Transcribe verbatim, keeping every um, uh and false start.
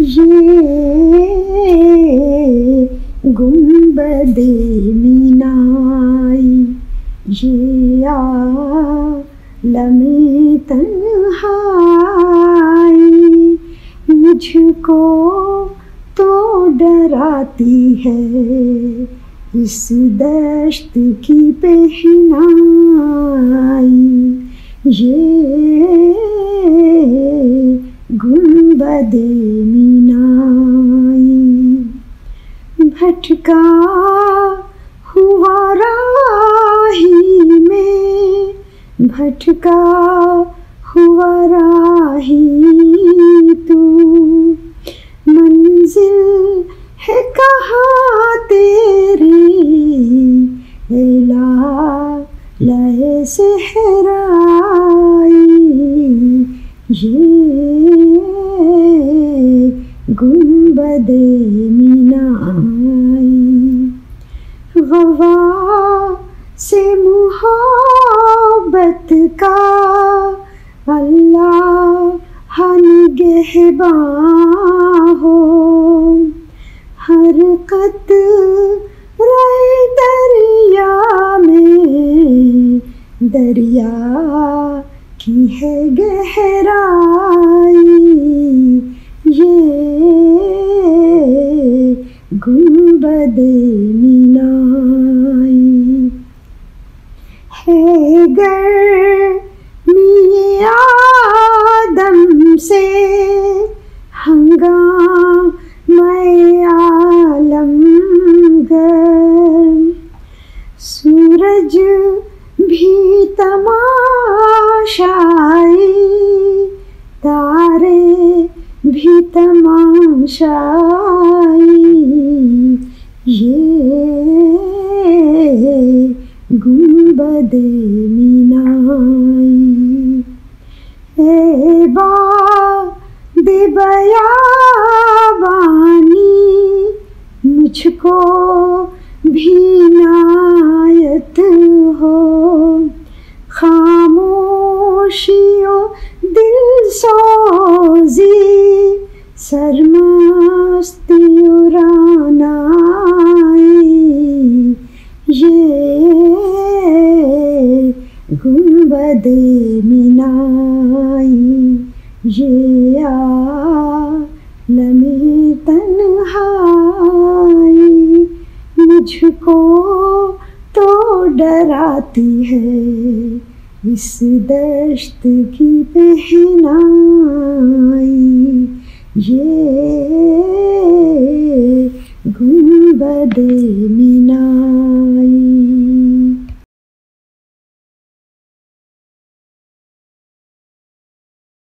ये गुंबदे मीनाई, ये आलमे तन्हाई, मुझको तो डराती है इस दश्त की पहनाई। ये गुंबदे मीनाई, भटका हुआ राही में, भटका हुआ राही तू, मंजिल है कहाँ तेरी, एला लहे सहराई। ये गुंबदे मीनाई, गवा से मोहब्बत का अल्लाह निगहबान हो, हर कतरे दरिया में दरिया की है गहराई। ये गुंबदे मीनाई है, गर्मी आदम से हंगामे आलमगर, सूरज भी तमाशाई, तारे भी तमाशाई। ये गुंबदे मीनाई, ए बादे बयाबानी, मुझको भी नायत हो, खामोशियों दिल सोजी, सरमस्ती उरानाई। ये गुंबदे मीनाई, ये आलमे तन्हाई, मुझको तो डराती है इस दश्त की पहनाई। ये गुंबदे मीनाई।